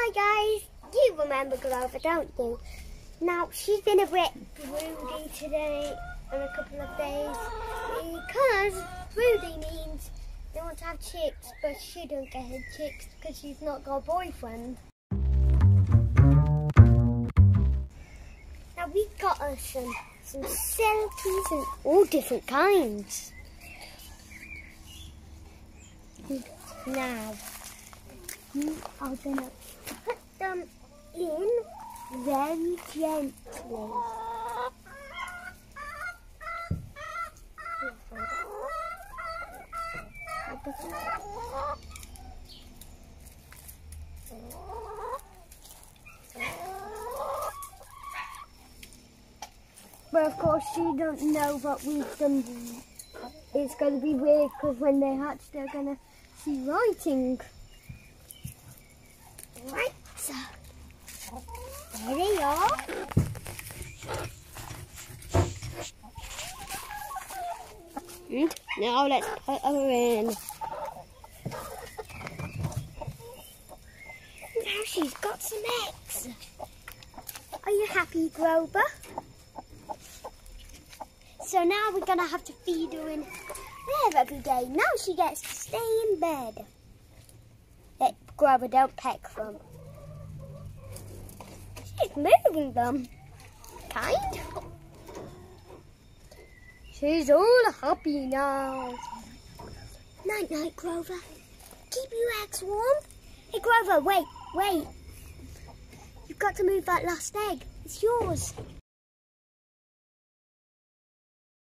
Hi guys, you remember Grover, don't you? Now she's been a bit broody today and a couple of days because broody means they want to have chicks, but she don't get her chicks because she's not got a boyfriend. Now we got her some silkies and all different kinds. Now you are gonna put them in very gently. But of course she don't know what we've done. It's going to be weird because when they hatch they're going to see writing. Right, so there they are. Now let's put her in. Now she's got some eggs. Are you happy, Grover? So now we're going to have to feed her in there every day. Now she gets to stay in bed. Grover, don't peck them. She's moving them. Kind. She's all happy now. Night night, Grover. Keep your eggs warm. Hey Grover, wait. You've got to move that last egg. It's yours.